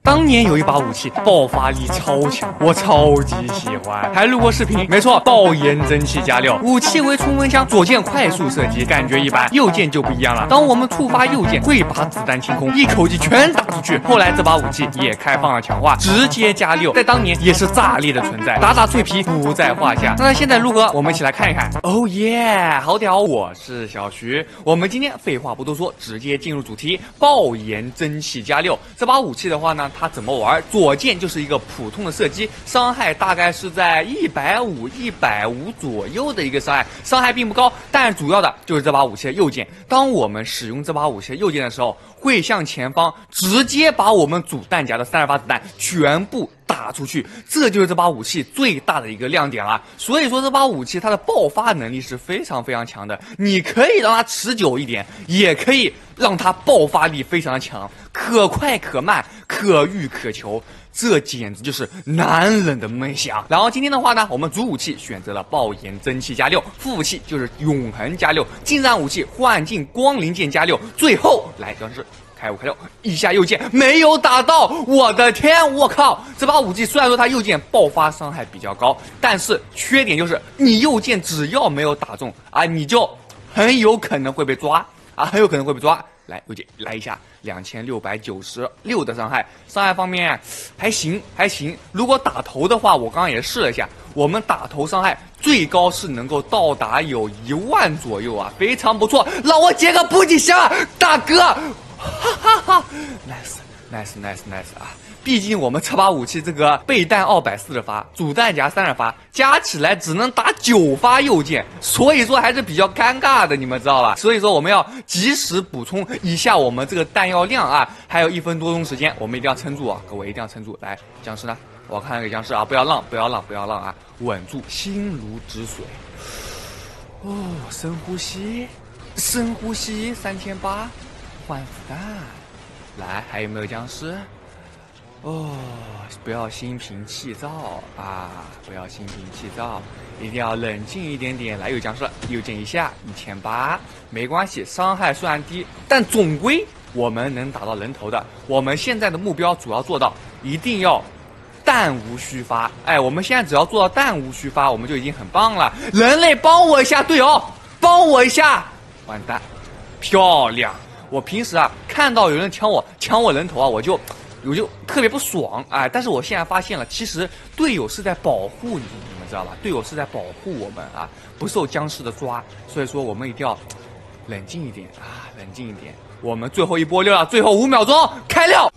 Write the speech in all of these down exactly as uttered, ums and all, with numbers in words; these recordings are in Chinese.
当年有一把武器，爆发力超强，我超级喜欢，还录过视频。没错，爆炎真气加六，武器为冲锋枪，左键快速射击，感觉一般；右键就不一样了。当我们触发右键，会把子弹清空，一口气全打出去。后来这把武器也开放了强化，直接加六，在当年也是炸裂的存在，打打脆皮不在话下。那现在如何？我们一起来看一看。哦耶，好屌！我是小徐，我们今天废话不多说，直接进入主题。爆炎真气加六这把武器的话呢？它怎么玩？左键就是一个普通的射击，伤害大概是在一百五、一百五左右的一个伤害，伤害并不高。但主要的就是这把武器的右键，当我们使用这把武器的右键的时候，会向前方直接把我们主弹夹的三十发子弹全部打出去，这就是这把武器最大的一个亮点了。所以说这把武器它的爆发能力是非常非常强的，你可以让它持久一点，也可以让它爆发力非常的强，可快可慢，可遇可求，这简直就是男人的梦想。然后今天的话呢，我们主武器选择了爆炎真气加六，副武器就是永恒加六，近战武器幻境光灵剑加六，最后来就是开五开六，一下右键没有打到，我的天，我靠！这把武器虽然说它右键爆发伤害比较高，但是缺点就是你右键只要没有打中啊，你就很有可能会被抓啊，很有可能会被抓。来，右键来一下，两千六百九十六的伤害，伤害方面还行还行。如果打头的话，我刚刚也试了一下，我们打头伤害最高是能够到达有一万左右啊，非常不错。让我接个补给箱，大哥！哈哈哈 ，nice nice nice nice 啊！毕竟我们这把武器这个备弹二百四十发，主弹夹三十发，加起来只能打九发右键，所以说还是比较尴尬的，你们知道吧？所以说我们要及时补充一下我们这个弹药量啊！还有一分多钟时间，我们一定要撑住啊！各位一定要撑住！来，僵尸呢？我看那个僵尸啊，不要浪，不要浪，不要浪啊！稳住，心如止水。哦，深呼吸，深呼吸，三千八。换子弹，来，还有没有僵尸？哦，不要心平气躁啊！不要心平气躁，一定要冷静一点点。来，有僵尸了，右键一下，一千八，没关系，伤害虽然低，但总归我们能打到人头的。我们现在的目标主要做到，一定要弹无虚发。哎，我们现在只要做到弹无虚发，我们就已经很棒了。人类帮我一下，队友，帮我一下，完蛋，漂亮。我平时啊看到有人抢我抢我人头啊，我就我就特别不爽哎！但是我现在发现了，其实队友是在保护你，你们知道吧？队友是在保护我们啊，不受僵尸的抓。所以说我们一定要冷静一点啊，冷静一点。我们最后一波六了，最后五秒钟开六。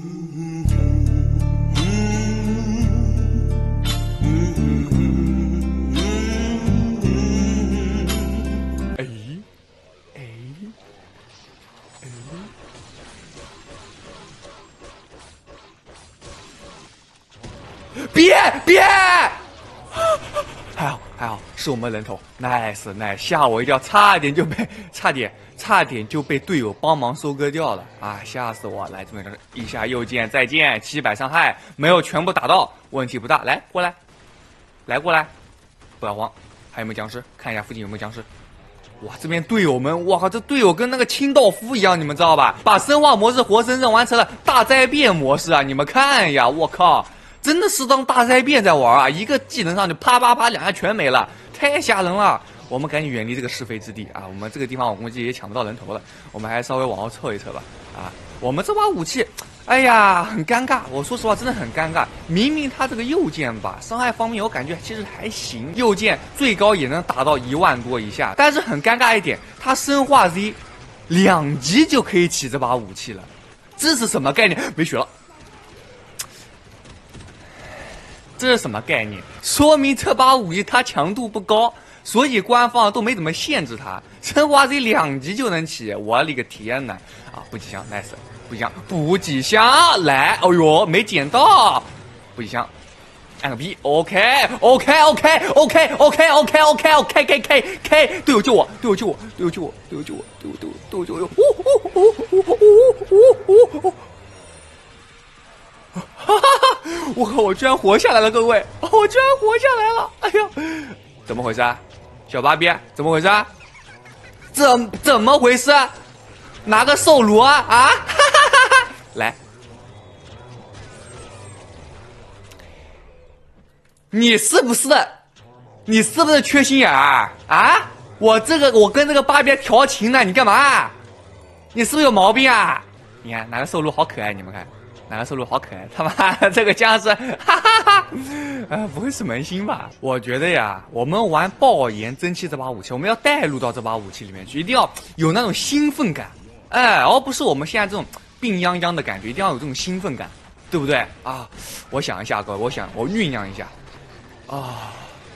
别别！还好还好，是我们人头 ，nice nice， 吓我一跳，差点就被差点差点就被队友帮忙收割掉了啊！吓死我！来，这边一下右键，再见，七百伤害，没有全部打到，问题不大。来，过来，来过来，不要慌。还有没有僵尸？看一下附近有没有僵尸。哇，这边队友们，哇靠，这队友跟那个清道夫一样，你们知道吧？把生化模式活生生完成了大灾变模式啊！你们看呀，我靠！真的是当大灾变在玩啊！一个技能上就啪啪啪两下全没了，太吓人了！我们赶紧远离这个是非之地啊！我们这个地方我估计也抢不到人头了，我们还稍微往后撤一撤吧。啊，我们这把武器，哎呀，很尴尬。我说实话，真的很尴尬。明明它这个右键吧，伤害方面我感觉其实还行，右键最高也能打到一万多以下，但是很尴尬一点，它生化 Z 两级就可以起这把武器了，这是什么概念？没血了。这是什么概念？说明这把武器它强度不高，所以官方都没怎么限制它。生化 Z 两级就能起，我勒个天呐！啊，补给箱 nice， 补给箱，补给箱来，哦呦，没捡到，补给箱，按个 B，OK，OK，OK，OK，OK，OK，OK，K K，队友救我，队友救我，队友救我，队友救我，队友队友队友救我，呜呜呜呜呜呜呜！哈哈哈！我靠！我居然活下来了，各位！我居然活下来了！哎呀，怎么回事啊？小芭比，怎么回事啊？怎怎么回事啊？拿个兽炉啊啊！哈哈哈哈！来， 你是不是？你是不是缺心眼儿啊？我这个我跟这个芭比调情呢，你干嘛？你是不是有毛病啊？你看哪个瘦鹿好可爱，你们看哪个瘦鹿好可爱？他妈的这个僵尸，哈哈哈！呃，不会是萌新吧？我觉得呀，我们玩爆炎真气这把武器，我们要带入到这把武器里面去，一定要有那种兴奋感，哎，而不是我们现在这种病殃殃的感觉，一定要有这种兴奋感，对不对啊？我想一下，各位，我想我酝酿一下，啊，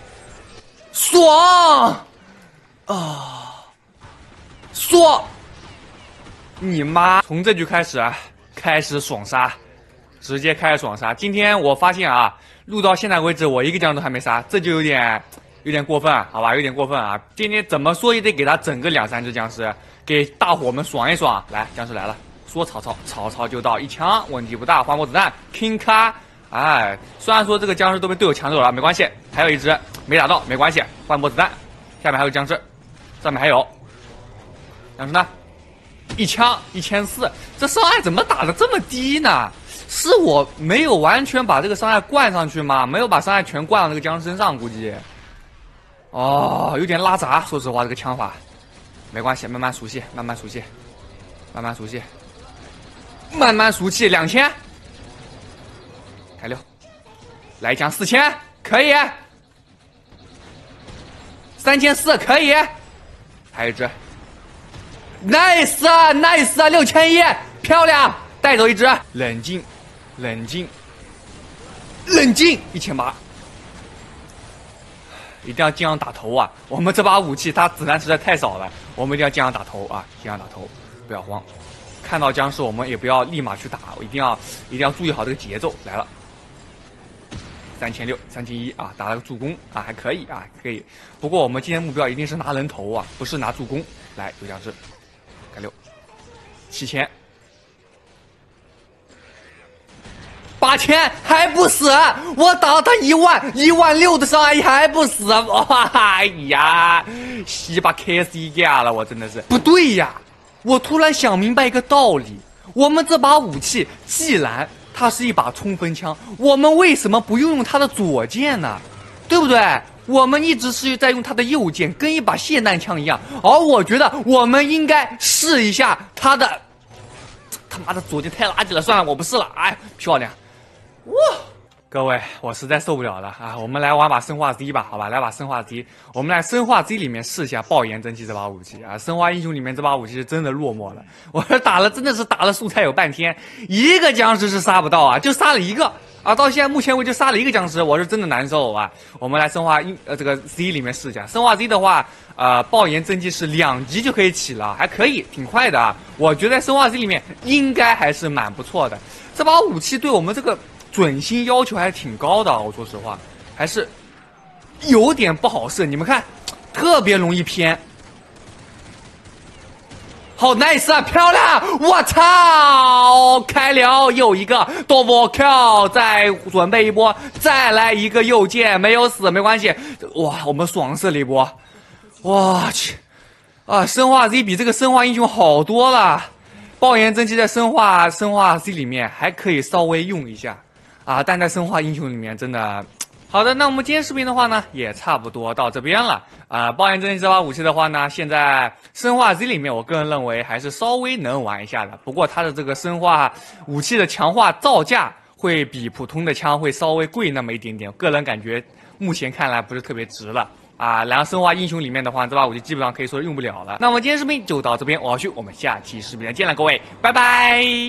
爽啊，爽！你妈！从这局开始啊，开始爽杀，直接开始爽杀。今天我发现啊，录到现在为止，我一个僵尸都还没杀，这就有点有点过分，好吧，有点过分啊！今天怎么说也得给他整个两三只僵尸，给大伙们爽一爽。来，僵尸来了，说曹操，曹操就到，一枪问题不大，换波子弹 ，King 卡。哎，虽然说这个僵尸都被队友抢走了，没关系，还有一只没打到，没关系，换波子弹。下面还有僵尸，上面还有僵尸呢。一枪一千四，这伤害怎么打的这么低呢？是我没有完全把这个伤害灌上去吗？没有把伤害全灌到那个僵尸身上，估计。哦，有点拉杂，说实话，这个枪法，没关系，慢慢熟悉，慢慢熟悉，慢慢熟悉，慢慢熟悉。两千，开六，来一枪四千，可以。三千四可以，还有一只。nice 啊 ，nice 啊，六千一，漂亮，带走一只，冷静，冷静，冷静，一千八，一定要尽量打头啊！我们这把武器它子弹实在太少了，我们一定要尽量打头啊，尽量打头，不要慌，看到僵尸我们也不要立马去打，我一定要一定要注意好这个节奏。来了，三千六，三千一啊，打了个助攻啊，还可以啊，可以。不过我们今天目标一定是拿人头啊，不是拿助攻。来，有僵尸。开六，七千，八千还不死，我打了他一万一万六的伤害还不死，哇，哎呀，西把 K S 一架了，我真的是不对呀！我突然想明白一个道理，我们这把武器既然它是一把冲锋枪，我们为什么不用用它的左键呢？对不对？我们一直是在用它的右键，跟一把霰弹枪一样。而我觉得我们应该试一下它的，他妈的左键太垃圾了，算了，我不试了。哎，漂亮，哇！各位，我实在受不了了啊！我们来玩把生化 Z 吧，好吧，来把生化 Z， 我们来生化 Z 里面试一下爆炎真气这把武器啊！生化英雄里面这把武器是真的落寞了，我这打了真的是打了素菜有半天，一个僵尸是杀不到啊，就杀了一个。啊，到现在目前为止杀了一个僵尸，我是真的难受啊！我们来生化英呃这个 Z 里面试一下，生化 Z 的话，呃，爆炎真气是两级就可以起了，还可以，挺快的啊！我觉得在生化 Z 里面应该还是蛮不错的。这把武器对我们这个准心要求还是挺高的，我说实话，还是有点不好射。你们看，特别容易偏。好 nice 啊，漂亮！我操，开了又一个 double kill， 再准备一波，再来一个右键，没有死没关系。哇，我们爽射了一波，我去啊！生化 Z 比这个生化英雄好多了。爆炎真气在生化生化 Z 里面还可以稍微用一下啊，但在生化英雄里面真的。好的，那我们今天视频的话呢，也差不多到这边了啊、呃。爆炎真气这把武器的话呢，现在生化 Z 里面，我个人认为还是稍微能玩一下的。不过它的这个生化武器的强化造价会比普通的枪会稍微贵那么一点点，个人感觉目前看来不是特别值了啊。然后生化英雄里面的话，这把武器基本上可以说用不了了。那我们今天视频就到这边，我要去，我们下期视频再见了，各位，拜拜。